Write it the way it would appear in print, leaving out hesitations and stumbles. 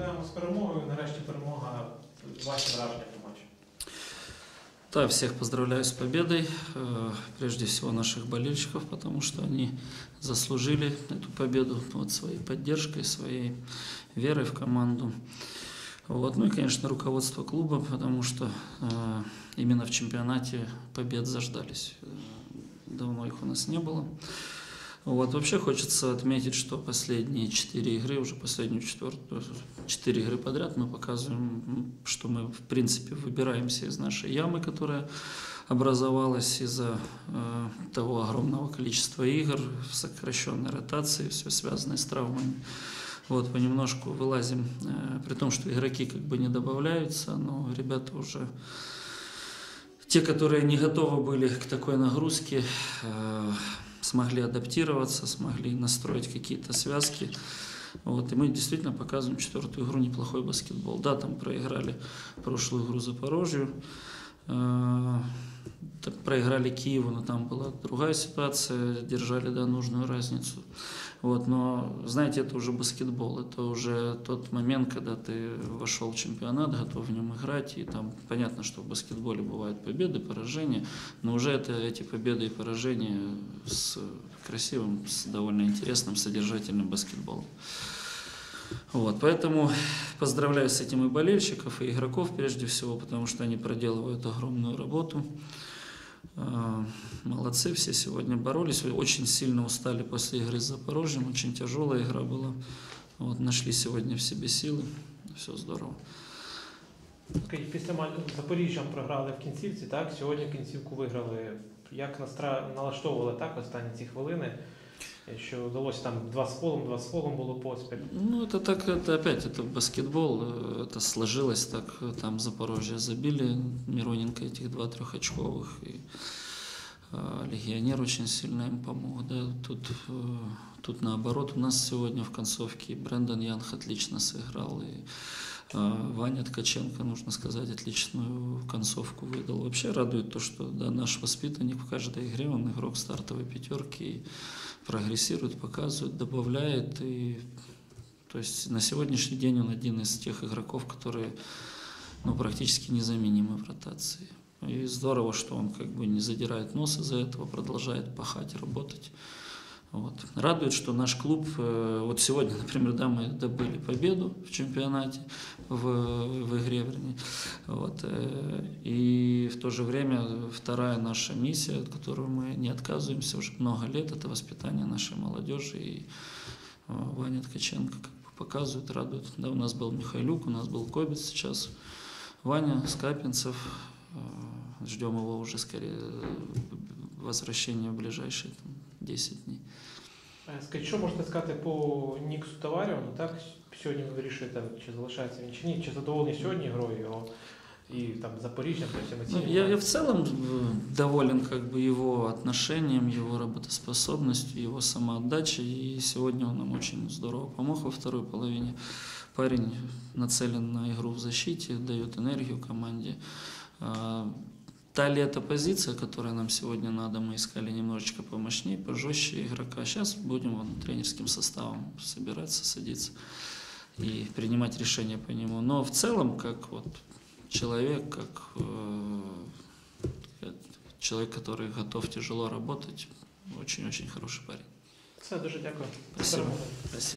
Вітаємо з перемогою. Нарешті перемога. Ваші враження по матчу? Да, всех поздравляю с победой, прежде всего наших болельщиков, потому что они заслужили эту победу вот, своей поддержкой, своей верой в команду. Вот. Ну и, конечно, руководство клуба, потому что именно в чемпионате побед заждались. Давно их у нас не было. Вот. Вообще хочется отметить, что последние 4 игры, уже последнюю четвертую, 4 игры подряд мы показываем, что мы в принципе выбираемся из нашей ямы, которая образовалась из-за того огромного количества игр, сокращенной ротации, все связанное с травмами. Вот, понемножку вылазим, при том, что игроки как бы не добавляются, но ребята уже, те, которые не готовы были к такой нагрузке, смогли адаптироваться, смогли настроить какие-то связки. Вот, и мы действительно показываем четвертую игру неплохой баскетбол. Да, там проиграли прошлую игру Запорожью, проиграли Киеву, но там была другая ситуация, держали, да, нужную разницу. Вот, но, знаете, это уже баскетбол, это уже тот момент, когда ты вошел в чемпионат, готов в нем играть, и там понятно, что в баскетболе бывают победы, поражения, но уже эти победы и поражения с красивым, с довольно интересным, содержательным баскетболом. Вот, поэтому поздравляю с этим и болельщиков, и игроков прежде всего, потому что они проделывают огромную работу. Молодцы, все сегодня боролись, очень сильно устали после игры с Запорожьем, очень тяжелая игра была. Вот, нашли сегодня в себе силы, все здорово. Скажіть, після Запоріжжям програли в кінцівці, так? Сьогодні кінцівку виграли. Як налаштовували так останні ці хвилини? Що вдалося там 2 з фолом було поспіль. Ну, это так, это опять, это баскетбол, это сложилось так, там Запорожье забили, Мироненко этих 2 трехочковых, и легионер очень сильно им помог, да, тут наоборот, у нас сегодня в концовке Брэндон Янг отлично сыграл, и Ваня Ткаченко, нужно сказать, отличную концовку выдал. Вообще радует то, что да, наш воспитанник в каждой игре, он игрок стартовой пятерки, и прогрессирует, показывает, добавляет. И, то есть на сегодняшний день он один из тех игроков, которые практически незаменимы в ротации. И здорово, что он как бы не задирает нос из-за этого, продолжает пахать, работать. Вот. Радует, что наш клуб, вот сегодня, например, да, мы добыли победу в чемпионате, в игре, вернее, вот, и в то же время вторая наша миссия, от которой мы не отказываемся уже много лет, это воспитание нашей молодежи, и Ваня Ткаченко как бы показывает, радует. Да, у нас был Михайлюк, у нас был Кобец, сейчас Ваня Скапинцев, ждем его уже скорее возвращения в ближайшие 10 днів. Скажіть, що можете сказати по Ніксу Таваріону, так? Сьогодні ви вирішуєте, чи залишається він чи ні, чи задоволені сьогодні грою його і там Запоріжжям, то есть эмоционально? Я в целом доволен как бы его отношением, его работоспособностью, его самоотдачей, и сегодня он нам очень здорово помог во второй половине. Парень нацелен на игру в защите, дает энергию команде. Та ли это позиция, которая нам сегодня надо, мы искали немножечко помощнее, пожестче игрока. Сейчас будем тренерским составом собираться, садиться и принимать решения по нему. Но в целом, как вот человек, как человек, который готов тяжело работать, очень-очень хороший парень. Все, дуже дякую. Спасибо. Спасибо.